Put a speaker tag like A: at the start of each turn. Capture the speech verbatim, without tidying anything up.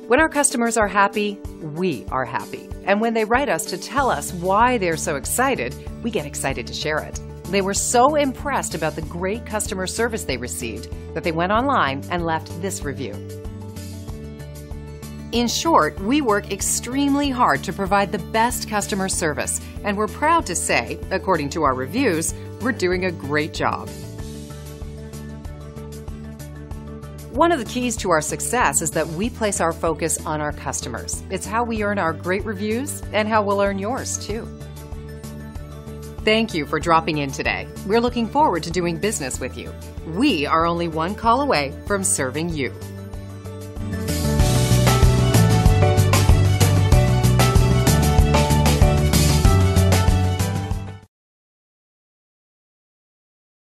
A: When our customers are happy, we are happy. And when they write us to tell us why they're so excited, we get excited to share it. They were so impressed about the great customer service they received that they went online and left this review. In short, we work extremely hard to provide the best customer service, and we're proud to say, according to our reviews, we're doing a great job. One of the keys to our success is that we place our focus on our customers. It's how we earn our great reviews and how we'll earn yours, too. Thank you for dropping in today. We're looking forward to doing business with you. We are only one call away from serving you.